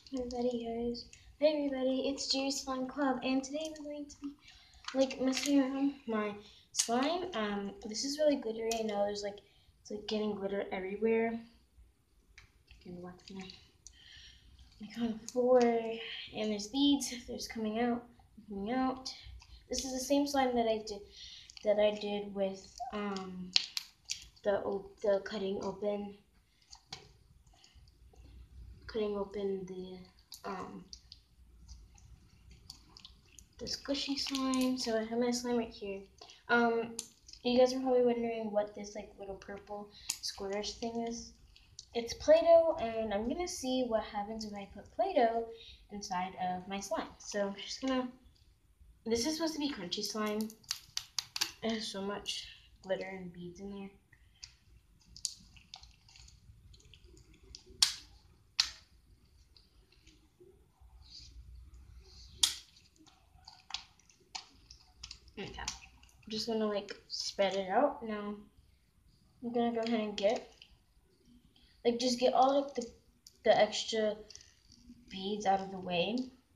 Everybody guys. Hey everybody, it's Jerry Slime Club, and today we're going to be like messing around my slime. This is really glittery. I know there's like it's like getting glitter everywhere. And what's on the floor, and there's beads. There's coming out. This is the same slime that I did with the cutting open the squishy slime. So I have my slime right here. You guys are probably wondering what this like little purple squarish thing is. It's Play-Doh, and I'm gonna see what happens if I put Play-Doh inside of my slime. So I'm just gonna. This is supposed to be crunchy slime. It has so much glitter and beads in there. Okay. I'm just gonna like spread it out. Now I'm gonna go ahead and just get all of the extra beads out of the way.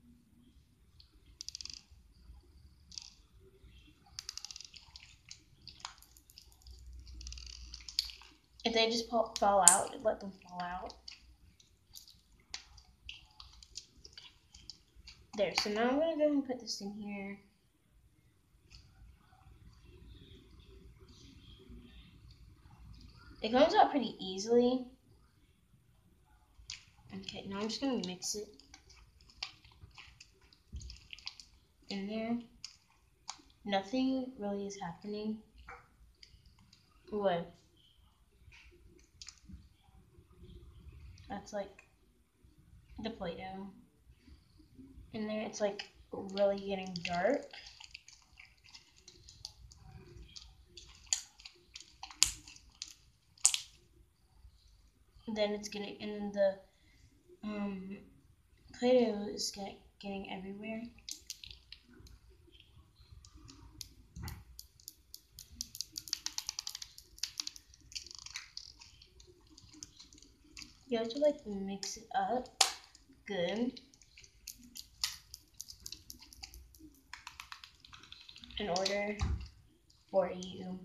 If they just fall out, let them fall out. There, so now I'm gonna go ahead and put this in here. It comes out pretty easily. Okay, now I'm just gonna mix it in there. Nothing really is happening. What? That's like the Play-Doh. In there, it's like really getting dark. And then it's getting, and the Play-Doh is getting everywhere. You have to like mix it up good in order for you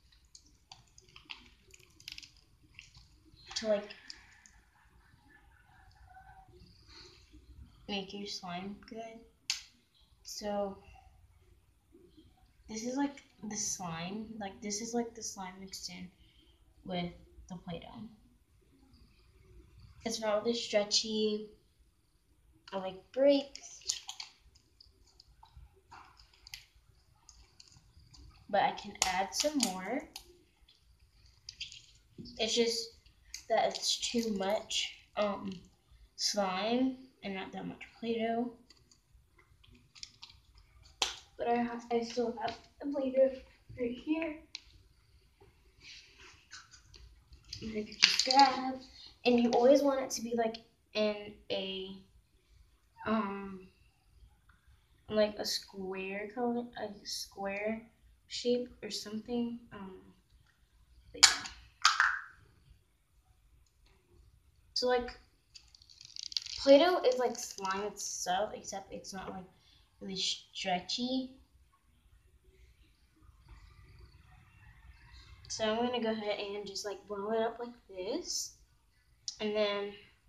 to like make your slime good. So this is like the slime, this is like the slime mixed in with the Play-Doh. It's not really stretchy or like breaks, but I can add some more. It's just that it's too much slime and not that much Play-Doh. But I still have the Play-Doh right here. And I could just grab, and you always want it to be like in a like a square color, a square shape or something. But yeah. So like Play-Doh is like slime itself, except it's not like really stretchy. So I'm gonna go ahead and just like blow it up like this, and then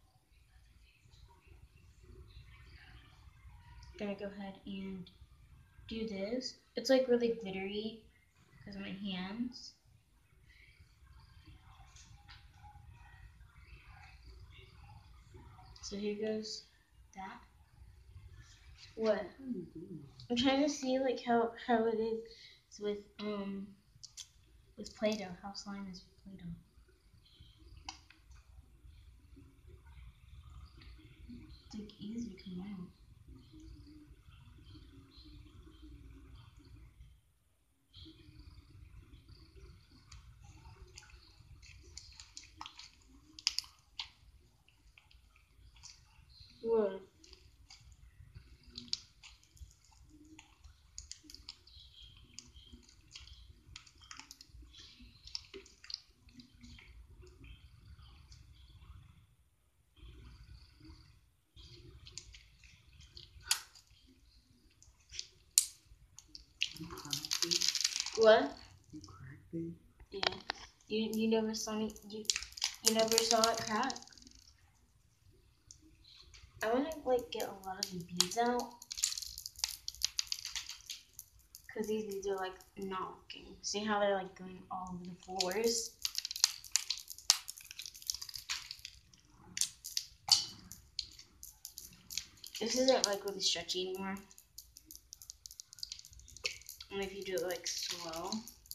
I'm gonna go ahead and do this. It's like really glittery because of my hands. So here goes that. What? I'm trying to see like how it is with Play-Doh. How slime is with Play-Doh. It's like easy to come out. What? What? You cracked it? Yeah. You never saw me. You never saw it crack. I want to like get a lot of the beads out because these beads are like not working. See how they're like going all over the floors? This isn't like really stretchy anymore. Only if you do it like slow.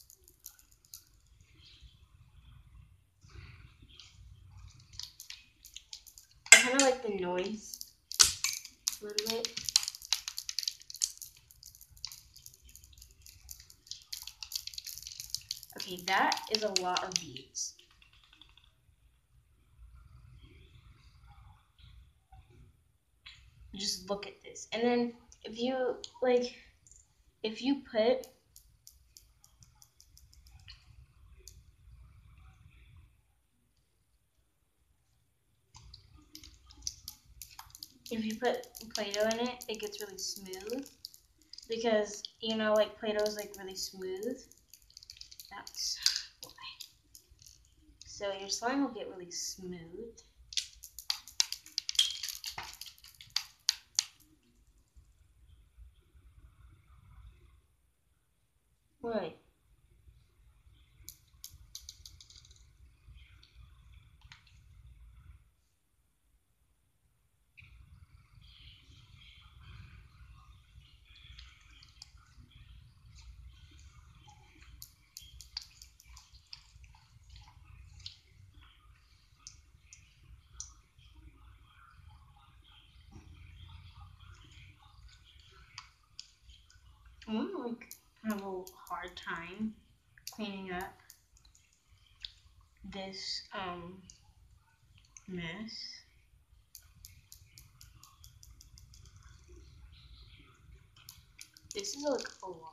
I kind of like the noise a little bit. Okay, that is a lot of beads. Just look at this. And then if you like, if you put Play-Doh in it, it gets really smooth. Because, you know, like Play-Doh is like really smooth. That's why. So your slime will get really smooth. Right. I'm gonna like have a hard time cleaning up this mess. This is like a lot.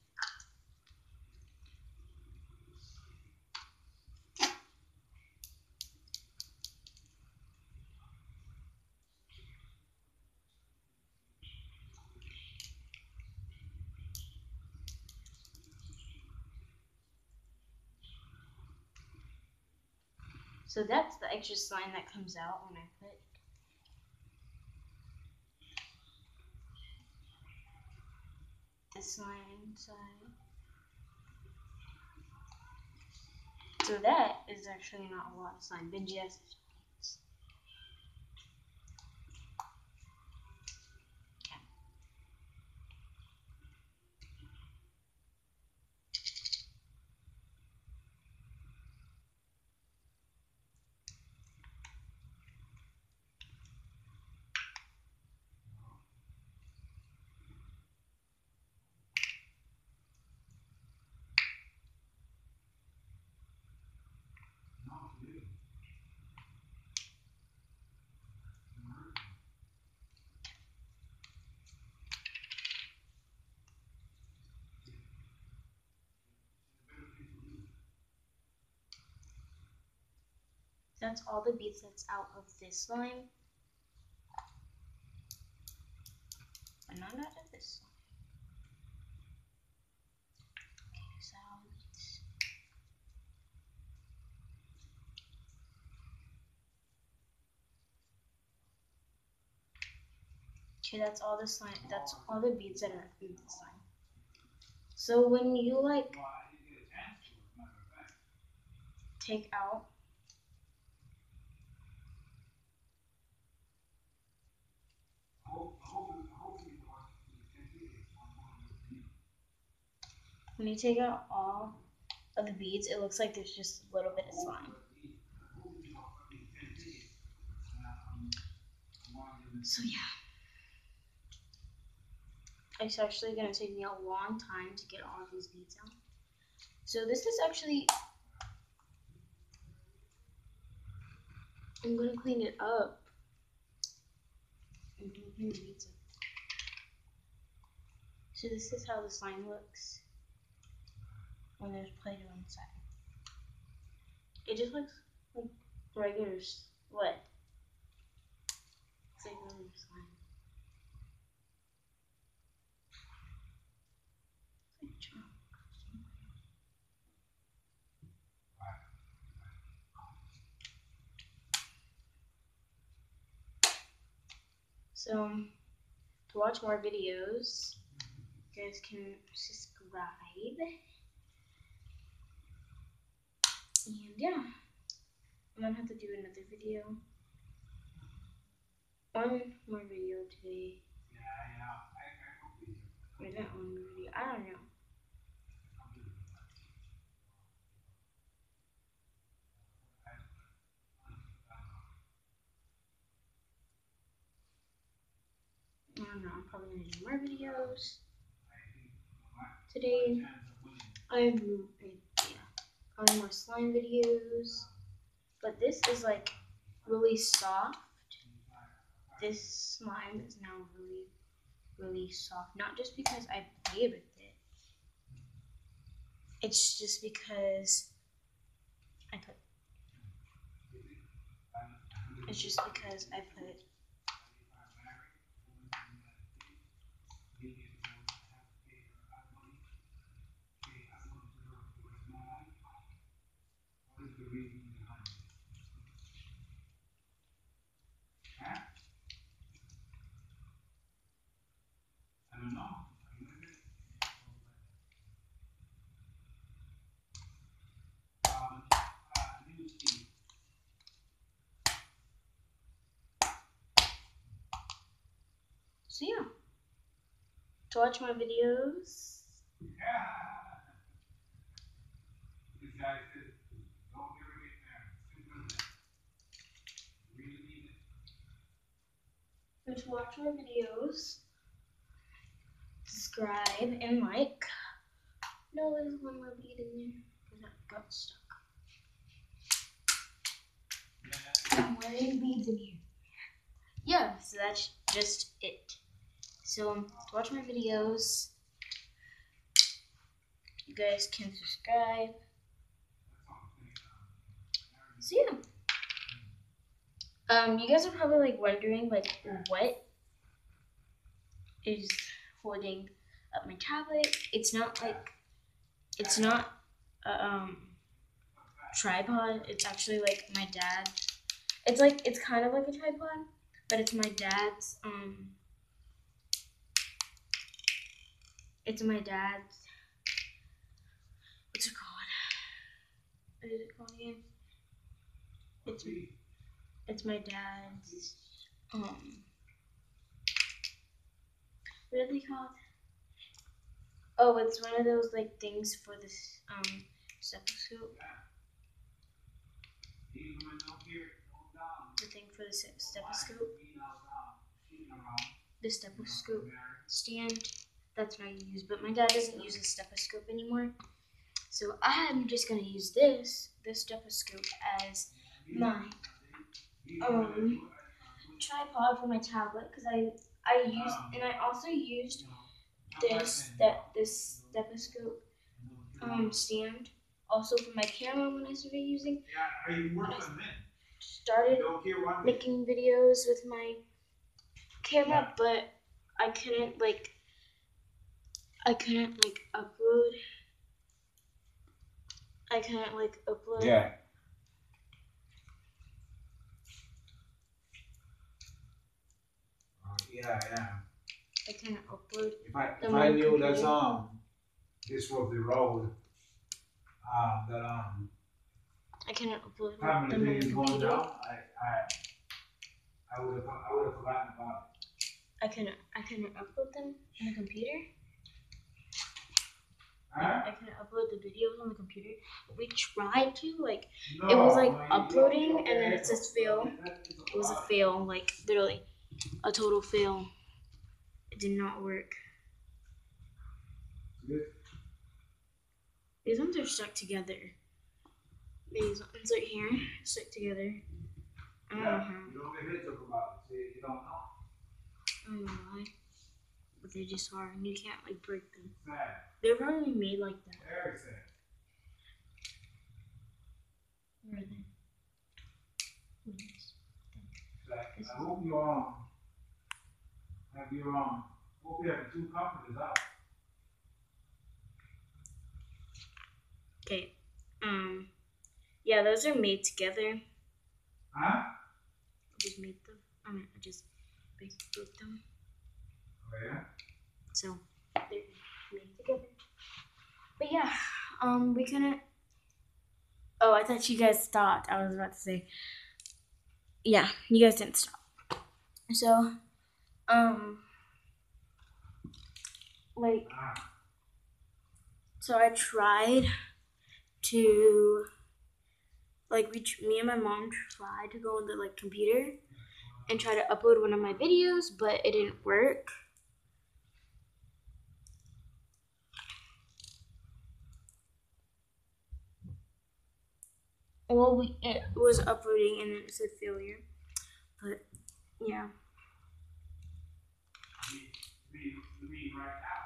So that's the extra slime that comes out when I put the slime inside. So that is actually not a lot of slime, but just that's all the beads that's out of this slime. But not out of this slime. Okay, so okay, that's all the slime. That's all the beads that are in the slime. So when you like take out when you take out all of the beads, it looks like there's just a little bit of slime. So yeah. It's actually going to take me a long time to get all of these beads out. So this is actually, I'm going to clean it up. And clean the beads up. So this is how the slime looks when there's Play-Doh inside. It just looks like regular, what? It's like regular slime. It's like chalk. So to watch more videos, you guys can subscribe. And yeah, I'm gonna have to do another video. One more video today. Or that one more video. I don't know. I don't know. I'm probably gonna do more videos today. Probably more slime videos. But this is like really soft. This slime is now really soft. Not just because I played with it. It's just because I put. It's just because I put. So yeah, to watch my videos. To watch my videos, subscribe and like. No, there's one more bead in there because that got stuck. I'm wearing beads in here. Yeah, so that's just it. So to watch my videos, you guys can subscribe. So yeah. You guys are probably like wondering like what is holding up my tablet. It's not a tripod. It's actually like my dad. It's kind of like a tripod, but it's my dad's it's my dad's, what's it called? What is it called again? It's my dad's what are they called? Oh, it's one of those like things for this stethoscope. The thing for the stethoscope. The stethoscope stand. That's what I use, but my dad doesn't use a stethoscope anymore. So I'm just gonna use this stethoscope as my tripod for my tablet because I also used this stethoscope stand also for my camera when I started using. Started making videos with my camera, but I couldn't upload. Yeah. Yeah. I couldn't upload. If I knew that this was the road that I couldn't upload family them on thing the is going computer. down, I would have forgotten about it. I couldn't upload them on the computer. Huh? I couldn't upload the videos on the computer. We tried to, like, No, it was like no, uploading and then it says fail. It was a fail, like literally a total fail. It did not work. These ones are stuck together. These ones right here stuck together. I don't know how. You don't get hit about it. See, you don't know. I don't know why. But they just are, and you can't like break them. Sad. They're probably made like that. Very sad. Where are they? What is this? I hope you have your hope you have two comforters out. Okay. Yeah, those are made together. Huh? I just made them. I just broke them. Oh, yeah? So they're made together. But yeah, we couldn't. Oh, I thought you guys stopped. I was about to say. Yeah, you guys didn't stop. So, like, so I tried to, like, me and my mom tried to go on the like computer and try to upload one of my videos, but it didn't work. Well, it was uploading and then it said failure, but yeah. You mean right